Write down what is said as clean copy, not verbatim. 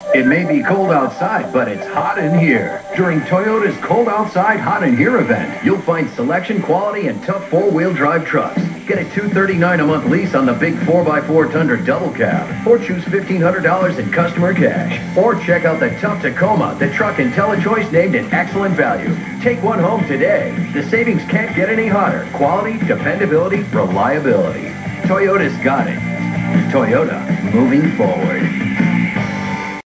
It may be cold outside, but it's hot in here. During Toyota's Cold Outside Hot in Here event, you'll find selection, quality, and tough four-wheel drive trucks. Get a $239 a month lease on the big 4x4 Tundra double cab, or choose $1,500 in customer cash. Or check out the tough Tacoma, the truck IntelliChoice named an excellent value. Take one home today. The savings can't get any hotter. Quality, dependability, reliability. Toyota's got it. Toyota, moving forward.